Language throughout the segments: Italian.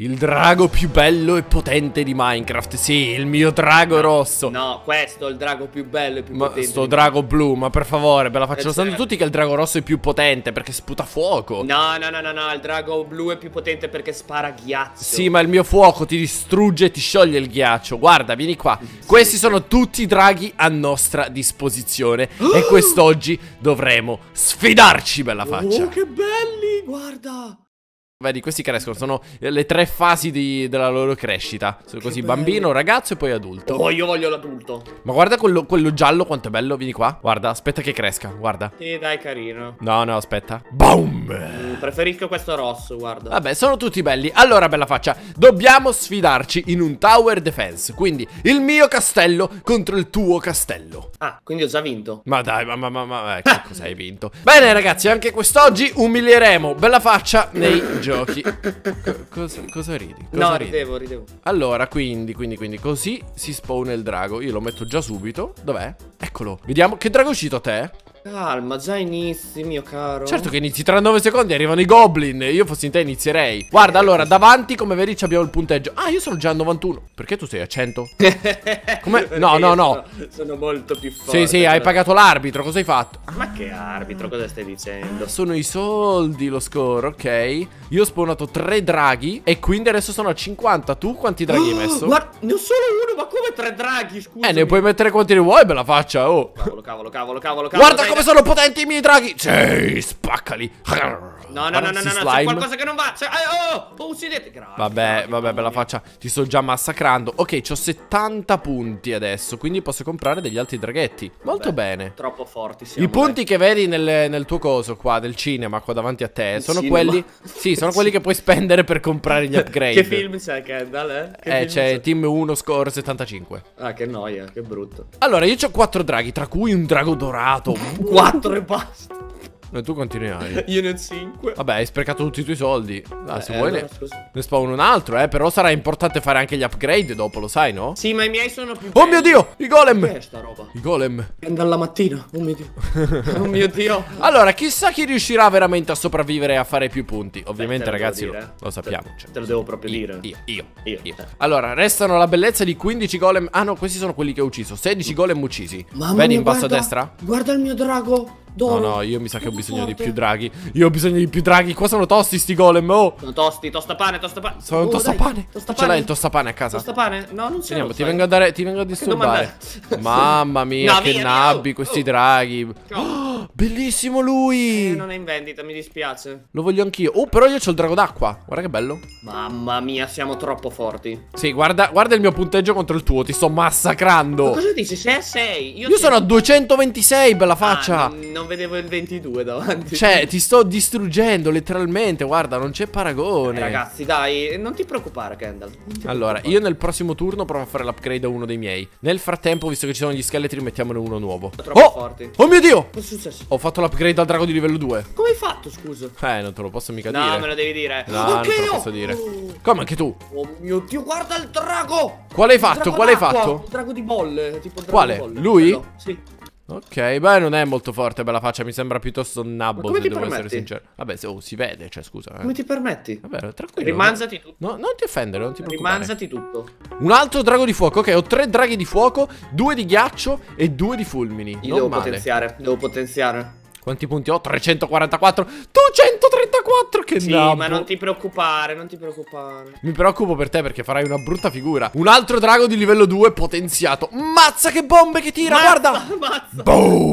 Il drago più bello e potente di Minecraft. Sì, il mio drago rosso. No, questo è il drago più bello e più Ma potente. sto drago blu, ma per favore, ve la faccio. Lo sanno certo. tutti che il drago rosso è più potente perché sputa fuoco. No, il drago blu è più potente perché spara ghiaccio. Sì, ma il mio fuoco ti distrugge e ti scioglie il ghiaccio. Guarda, vieni qua. Questi sono tutti i draghi a nostra disposizione. E quest'oggi dovremo sfidarci, bella faccia. Oh, che belli, guarda. Vedi, questi crescono, sono le 3 fasi della loro crescita. Sono così, bambino, ragazzo e poi adulto. Oh, io voglio l'adulto. Ma guarda quello giallo quanto è bello, vieni qua. Guarda, aspetta che cresca, guarda. Sì, dai, carino. No, aspetta. Boom! Preferisco questo rosso, guarda. Vabbè, sono tutti belli. Allora, bella faccia, dobbiamo sfidarci in un tower defense. Quindi, il mio castello contro il tuo castello. Ah, quindi ho già vinto. Ma dai, che cosa hai vinto? Bene, ragazzi, anche quest'oggi umilieremo bella faccia nei giochi. Cosa ridi? No, ridevo. Allora, quindi così si spawna il drago. Io lo metto già subito. Dov'è? Eccolo. Vediamo che drago è uscito a te. Calma, già inizi, mio caro. Certo che inizi, tra 9 secondi arrivano i goblin. Io fossi in te inizierei. Guarda, allora, davanti, come vedi, abbiamo il punteggio. Ah, io sono già a 91. Perché tu sei a 100? Come? No. Sono molto più forte. Sì, hai pagato l'arbitro. Cosa hai fatto? Ma che arbitro, cosa stai dicendo? Sono i soldi lo score, ok. Io ho spawnato 3 draghi e quindi adesso sono a 50. Tu quanti draghi hai messo? Ma ne ho solo uno, ma come 3 draghi, scusa? Ne puoi mettere quanti ne vuoi, bella faccia, oh. Cavolo. Guarda come sono potenti i miei draghi. Sì, spaccali. No, c'è qualcosa che non va. Uccidete. Grazie. Vabbè, bella faccia. Ti sto già massacrando. Ok, c'ho 70 punti adesso, quindi posso comprare degli altri draghetti. Molto bene. Troppo forti siamo. I punti che vedi nel tuo coso qua, del cinema, qua davanti a te, sono quelli. Sì, sono quelli che puoi spendere per comprare gli upgrade. Che film c'è, Kendall? C'è Team 1 score 75. Ah, che noia, che brutto. Allora, io ho 4 draghi, tra cui un drago dorato. 4 e basta. E tu quanti ne hai? Io ne ho 5. Vabbè, hai sprecato tutti i tuoi soldi. Se vuoi allora, ne spawn un altro, però sarà importante fare anche gli upgrade dopo, lo sai, no? Sì, ma i miei sono più Oh mio Dio, i golem! Che è sta roba? I golem. Dalla mattina, oh mio Dio. Oh mio Dio. Allora, chissà chi riuscirà veramente a sopravvivere e a fare più punti. Ovviamente, te lo ragazzi, devo dire. lo sappiamo. Te lo devo proprio dire. Io. Io. Allora, restano la bellezza di 15 golem. Ah no, questi sono quelli che ho ucciso. 16 golem uccisi. Mamma Vedi mia, in basso a guarda, destra? Guarda il mio drago. No, io mi sa che ho bisogno di più draghi. Io ho bisogno di più draghi. Qua sono tosti sti golem, oh. Sono tosti, tostapane. Sono tostapane. Ce l'hai il tostapane a casa? Tostapane? No, non ce l'ho. Ti vengo a disturbare. Mamma mia, No, che via, nabbi questi draghi. Oh, bellissimo lui. Non è in vendita, mi dispiace. Lo voglio anch'io. Oh, però io c'ho il drago d'acqua. Guarda che bello. Mamma mia, siamo troppo forti. Sì, guarda il mio punteggio contro il tuo. Ti sto massacrando. Ma cosa dici? 6 a 6. Io sono a 226, bella faccia. Non vedevo il 22 davanti. Cioè, ti sto distruggendo letteralmente. Guarda, non c'è paragone. Ragazzi, dai, non ti preoccupare, Kendall. Allora, io nel prossimo turno provo a fare l'upgrade a uno dei miei. Nel frattempo, visto che ci sono gli scheletri, mettiamone uno nuovo. Troppo forti. Oh mio Dio! Cosa è successo? Ho fatto l'upgrade al drago di livello 2. Come hai fatto, scusa? Non te lo posso mica dire. No, me lo devi dire. No, non te lo posso dire. Come, anche tu? Oh mio Dio, guarda il drago! Quale hai fatto? Quale hai fatto? Il drago di bolle, tipo il drago Quale? di bolle. Lui? Quello, sì. Ok, beh, non è molto forte, bella faccia. Mi sembra piuttosto un nabbo, come se ti devo essere permetti? sincero. Vabbè, si vede, cioè, scusa. Come ti permetti? Vabbè, tranquillo. Rimangiati tutto. No, non ti offendere, non ti preoccupare. Rimangiati tutto. Un altro drago di fuoco. Ok, ho 3 draghi di fuoco, 2 di ghiaccio e 2 di fulmini. Io non devo male. devo potenziare. Quanti punti ho? 344. Tu 134, che Sì, nabbo. ma non ti preoccupare, non ti preoccupare. Mi preoccupo per te perché farai una brutta figura. Un altro drago di livello 2 potenziato. Mazza che bombe che tira, guarda. Mazza.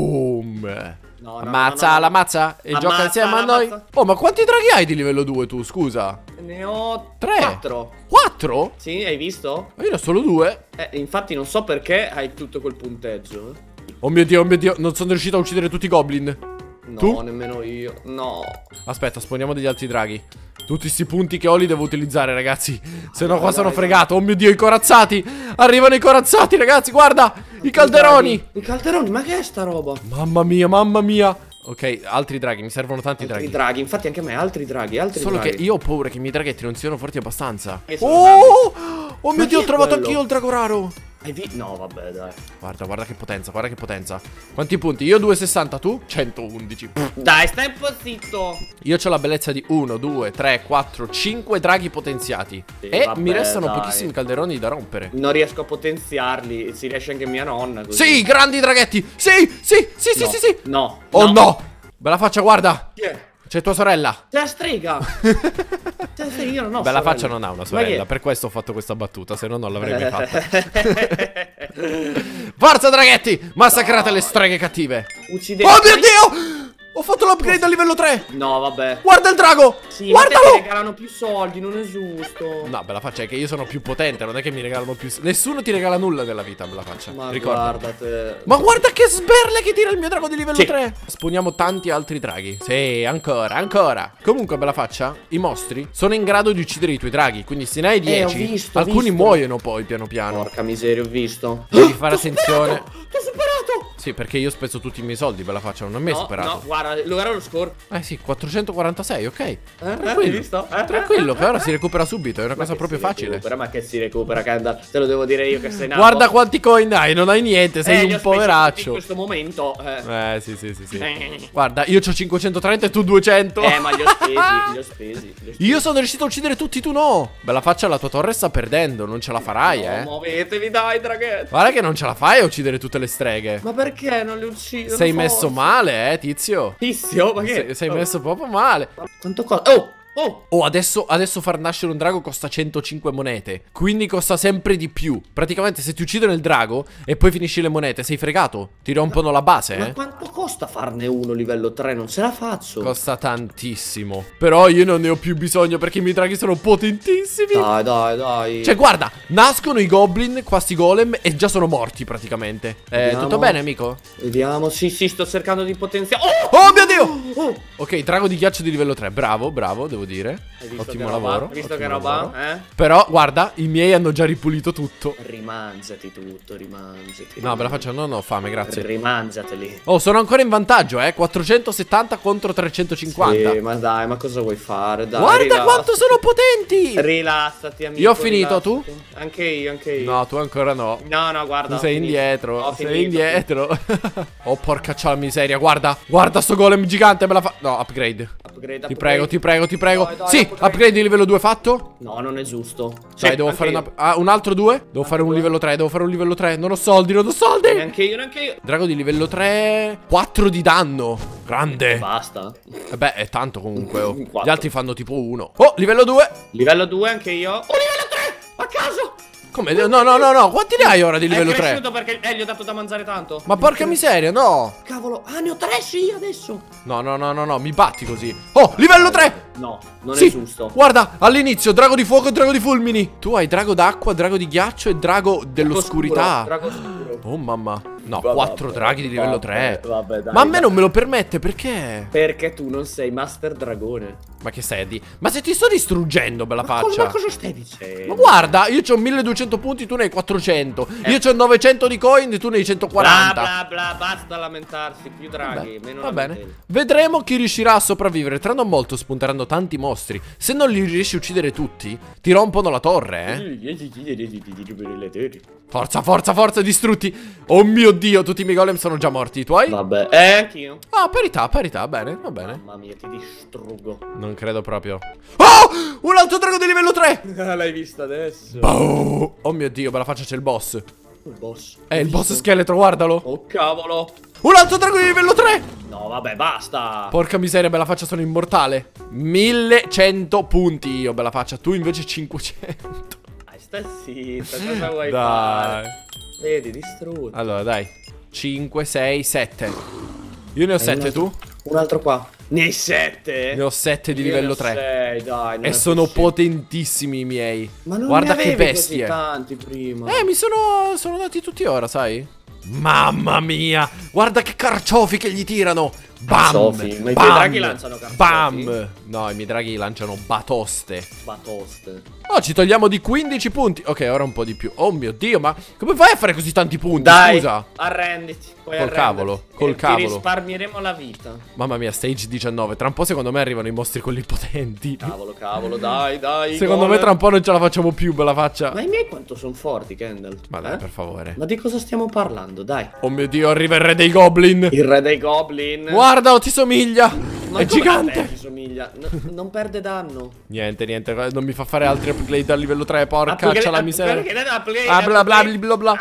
Boom. No, Ammazza, la mazza e gioca insieme a noi. Oh, ma quanti draghi hai di livello 2 tu, scusa? Ne ho 3. 4. 4? Sì, hai visto? Ma io ne ho solo 2. Infatti non so perché hai tutto quel punteggio. Oh mio Dio, non sono riuscito a uccidere tutti i goblin. No, Tu? nemmeno io. No. Aspetta, spawniamo degli altri draghi. Tutti sti punti che ho li devo utilizzare, ragazzi. Se no qua sono fregato. Oh mio Dio, i corazzati. Arrivano i corazzati, ragazzi, guarda. I calderoni. I calderoni, ma che è sta roba? Mamma mia, mamma mia. Ok, altri draghi, mi servono tanti Altri draghi. draghi, infatti anche a me, altri draghi. Solo che io ho paura che i miei draghetti non siano forti abbastanza. Che sono Oh! Oh mio Ma Dio, chi ho è trovato quello? anch'io il drago raro. No, vabbè, dai. Guarda che potenza, guarda che potenza. Quanti punti? Io 260, tu? 111. Dai, stai un po' zitto. Io ho la bellezza di 1, 2, 3, 4, 5 draghi potenziati. Sì, e vabbè, mi restano dai. pochissimi calderoni da rompere. Non riesco a potenziarli. Si riesce anche mia nonna così. Sì, grandi draghetti. Sì. No, Sì. No. Oh no. Bella faccia, guarda. Chi è? C'è tua sorella. C'è la strega. Io non ho Bella sorella. faccia non ha una Ma chi sorella. è? Per questo ho fatto questa battuta. Se no, non l'avrei mai fatta. Forza, draghetti. Massacrate le streghe cattive. Uccidete. Oh mio Dio. Ho fatto l'upgrade a livello 3. No, vabbè. Guarda il drago. Sì, ma te Guardalo. ti regalano più soldi, non è giusto. No, bella faccia, è che io sono più potente. Non è che mi regalano più. Nessuno ti regala nulla nella vita, bella faccia. Ma Ricorda. guardate. Ma guarda che sberle che tira il mio drago di livello Sì. 3. Sponiamo tanti altri draghi. Sì, ancora. Comunque, bella faccia, i mostri sono in grado di uccidere i tuoi draghi. Quindi se ne hai 10, ho visto, alcuni muoiono poi piano piano. Porca miseria, ho visto. Devi fare attenzione. Ti ho superato. Sì, perché io ho speso tutti i miei soldi, bella faccia, non mi hai superato. No, guarda, lo era lo score. Sì, 446, ok. Hai Tranquillo. visto? Tranquillo, che ora si recupera subito, è una cosa che proprio si facile. recupera, ma che si recupera, Kendall? Te lo devo dire io che sei nato. Guarda quanti coin hai, non hai niente, sei li ho un spesi poveraccio. in questo momento. Sì. Guarda, io ho 530 e tu 200. Ma li ho spesi. Io sono riuscito a uccidere tutti, tu no. Bella faccia, la tua torre sta perdendo, non ce la farai, Muovetevi, dai, draghetti. Guarda che non ce la fai a uccidere tutte le streghe. Ma perché non li uccido? Sei messo male, tizio. Tizio, ma che? Sei messo proprio male. Quanto costa? Oh, adesso far nascere un drago costa 105 monete. Quindi costa sempre di più. Praticamente se ti uccidono il drago e poi finisci le monete, sei fregato. Ti rompono la base, ma quanto costa farne uno livello 3? Non ce la faccio. Costa tantissimo. Però io non ne ho più bisogno perché i miei draghi sono potentissimi. Dai. Cioè guarda, nascono i goblin, qua sti golem, e già sono morti praticamente. Tutto bene, amico? Vediamo, sì, sto cercando di potenziare. Oh mio Dio! Ok, drago di ghiaccio di livello 3, bravo, devo dire. Ottimo lavoro. Hai visto che roba? Però guarda, i miei hanno già ripulito tutto. Rimangiati tutto, rimangiati. No, ve la faccio, non ho fame, grazie. Rimangiateli. Oh, sono ancora in vantaggio, 470 contro 350. Sì, ma dai, ma cosa vuoi fare? Dai, guarda rilassati. quanto sono potenti. Rilassati, amico. Io ho finito, tu? Anche io. No, tu ancora no. No, guarda. Tu sei indietro. Ho Sei finito. indietro. Oh, porca c'ha la miseria. Guarda sto golem gigante. Me la fa. No, upgrade. Ti prego. Dai, Sì, upgrade di livello 2 fatto? No, non è giusto. Dai, devo fare un altro 2? Devo fare un livello 3. Non ho soldi. Neanche io. Drago di livello 3. 4 di danno. Grande. Basta. Beh, è tanto comunque. Oh. Gli 4. altri fanno tipo 1. Oh, livello 2. Livello 2 anche io. Oh, livello 3! A caso! Come? No. Quanti ne hai ora di livello 3? È cresciuto perché gli ho dato da mangiare tanto. Ma porca miseria, no. Cavolo. Ne ho 3 sì adesso. No, mi batti così. Oh, livello 3. No, non Sì, è giusto. guarda, all'inizio drago di fuoco e drago di fulmini. Tu hai drago d'acqua, drago di ghiaccio e drago dell'oscurità. Drago scuro. Oh mamma. No, Vabbè, 4 draghi di livello 3. Vabbè, dai. Ma a me non me lo permette, perché? Perché tu non sei Master Dragone. Ma che stai a dire? Ma se ti sto distruggendo, bella faccia. Ma cosa stai dicendo? Ma guarda, io ho 1200 punti, tu ne hai 400. Io ho 900 di coin e tu ne hai 140. Bla, basta lamentarsi. Più draghi, meno Va bene. lamentele. Vedremo chi riuscirà a sopravvivere. Tra non molto spunteranno tanti mostri. Se non li riesci a uccidere tutti, ti rompono la torre, Forza, distrutti. Oh mio Dio, tutti i miei golem sono già morti. I tuoi? Vabbè, anch'io. Ah, parità, bene, va bene. Mamma mia, ti distruggo. Non credo proprio. Oh! Un altro drago di livello 3! L'hai visto adesso? Oh mio Dio, bella faccia, c'è il boss. Il boss. Il boss scheletro, guardalo. Oh cavolo. Un altro drago di livello 3! No, vabbè, basta. Porca miseria, bella faccia, sono immortale. 1100 punti io, bella faccia. Tu invece 500. Stai zitta, cosa vuoi Dai. fare? Vedi, distrutto. Allora, dai. 5, 6, 7. Io ne ho 7, tu? Un altro qua. Ne hai 7? Ne ho 7 di livello 3. 6, dai. E sono potentissimi i miei. Ma non guarda ne che avevi bestie. così tanti prima. Mi sono dati tutti ora, sai? Mamma mia. Guarda che carciofi che gli tirano. Bam! Sofi, ma i tuoi Bam! draghi lanciano cartofi? Bam! No, i miei draghi lanciano batoste. Batoste. Oh, ci togliamo di 15 punti. Ok, ora un po' di più. Oh mio Dio, ma come fai a fare così tanti punti? Dai, Scusa. arrenditi. Col cavolo, col Ti cavolo. risparmieremo la vita. Mamma mia, stage 19. Tra un po' secondo me arrivano i mostri quelli potenti. Cavolo, dai. Secondo me tra un po' non ce la facciamo più, bella faccia. Ma i miei quanto sono forti, Kendall? Ma dai, per favore. Ma di cosa stiamo parlando, dai? Oh mio Dio, arriva il re dei goblin. Il re dei goblin. Guarda, ti somiglia. Ma È come a te gigante. ti somiglia? Non perde danno. Niente, non mi fa fare altri upgrade a livello 3, porca la miseria. Bla.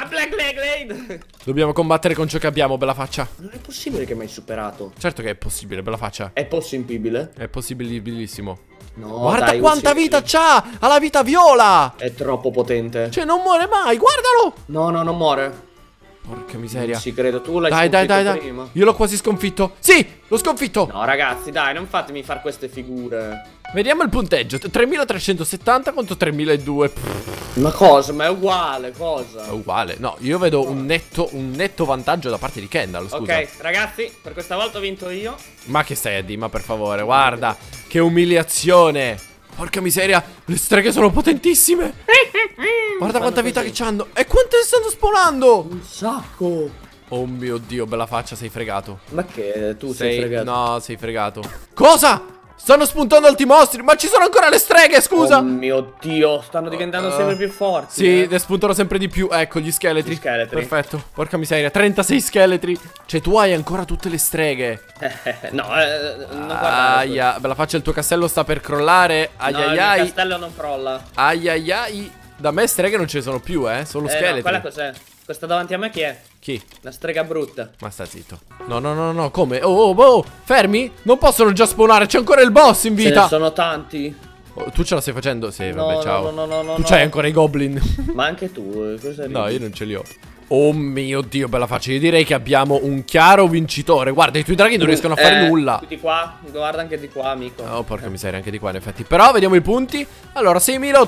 Dobbiamo combattere con ciò che abbiamo, bella faccia. Non è possibile che mi hai superato. Certo che è possibile, bella faccia. È possibile? È possibilissimo. No, Guarda dai, quanta vita c'ha! Ha la vita viola! È troppo potente. Cioè, non muore mai, guardalo! No, non muore. Porca miseria. Non ci credo, tu l'hai Dai, sconfitto prima. Io l'ho quasi sconfitto. Sì, l'ho sconfitto. No, ragazzi, dai, non fatemi fare queste figure. Vediamo il punteggio. 3370 contro 3200. Ma cosa? Ma è uguale, cosa? È uguale. No, io vedo un netto vantaggio da parte di Kendall, scusa. Ok, ragazzi, per questa volta ho vinto io. Ma che stai a dire? Ma per favore, guarda. Che umiliazione. Porca miseria, le streghe sono potentissime. Guarda quanta vita che c'hanno. E quante stanno spawnando? Un sacco. Oh mio Dio, bella faccia, sei fregato. Ma che? Tu sei fregato? No, sei fregato. Cosa? Stanno spuntando altri mostri. Ma ci sono ancora le streghe, scusa. Oh mio Dio, stanno diventando sempre più forti. Sì, ne spuntano sempre di più. Ecco, gli scheletri. Gli scheletri. Perfetto. Porca miseria, 36 scheletri. Cioè, tu hai ancora tutte le streghe. No, non guardare. Aia, bella faccia, il tuo castello sta per crollare. Ai No, ai il ai. castello non crolla. Ai ai ai. Da me streghe non ce ne sono più, solo scheletri. No, quella cos'è? Questa davanti a me chi è? Chi? La strega brutta. Ma sta zitto. No, come? Oh, fermi? Non possono già spawnare, c'è ancora il boss in Ce vita. ne sono tanti. Oh, tu ce la stai facendo? Sì, No, vabbè, ciao. no, Tu c'hai ancora i goblin. Ma anche tu, cosa ridi? No, io non ce li ho. Oh mio Dio, bella faccia. Io direi che abbiamo un chiaro vincitore. Guarda, i tuoi draghi non riescono a fare nulla. Di qua, guarda anche di qua, amico. Oh, porca miseria, anche di qua in effetti. Però vediamo i punti. Allora,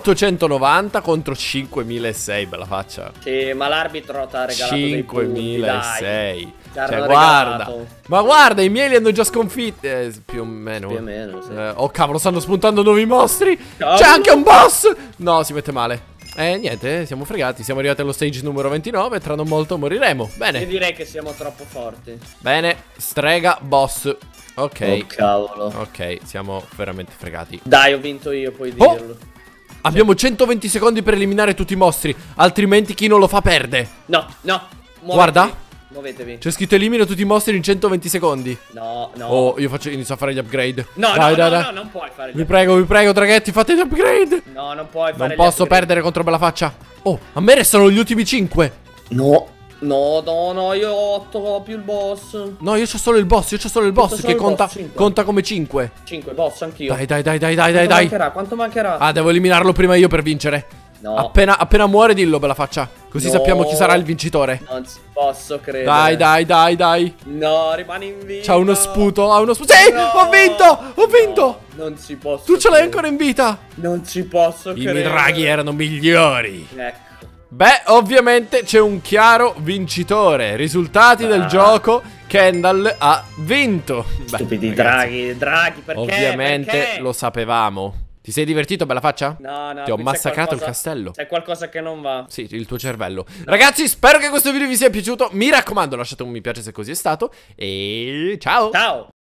6890 contro 5006, bella faccia. Sì, ma l'arbitro ti ha regalato dei punti, 5006. dai. Cioè, guarda. Ma guarda, i miei li hanno già sconfitti. Più o meno. Più o meno, sì. Oh, cavolo, stanno spuntando nuovi mostri. Cavolo. C'è anche un boss. No, si mette male. Niente, siamo fregati. Siamo arrivati allo stage numero 29. Tra non molto moriremo. Bene. Io direi che siamo troppo forti. Bene, strega, boss. Ok. Oh, cavolo. Ok, siamo veramente fregati. Dai, ho vinto io, puoi Oh! dirlo. Abbiamo 120 secondi per eliminare tutti i mostri. Altrimenti chi non lo fa perde. No, muovetevi. Guarda. Muovetevi. C'è scritto elimina tutti i mostri in 120 secondi. No. Oh, io inizio a fare gli upgrade. No, dai. non puoi fare Vi prego, draghetti, fate gli upgrade. No, non puoi fare Non posso perdere contro bella faccia. Oh, a me restano gli ultimi 5. No, io ho 8 più il boss. No, io c'ho solo il boss, che conta come 5. 5 boss, anch'io. Dai. Quanto mancherà? Ah, devo eliminarlo prima io per vincere. No. Appena muore dillo, bella faccia. Così sappiamo chi sarà il vincitore. Non ci posso credere. Dai. No, rimani in vita. C'ha uno sputo, Sì, No. ho vinto. Non ci posso Tu ce l'hai credere. ancora in vita. Non ci posso I credere. miei draghi erano migliori. Ecco. Beh, ovviamente c'è un chiaro vincitore. Risultati del gioco, Kendall ha vinto. Stupidi ragazzi, draghi, perché? ovviamente Perché? lo sapevamo. Ti sei divertito, bella faccia? No, Ti ho qui c'è massacrato il qualcosa- castello. C'è qualcosa che non va. Sì, il tuo cervello. Ragazzi, spero che questo video vi sia piaciuto. Mi raccomando, lasciate un mi piace se così è stato. E ciao. Ciao.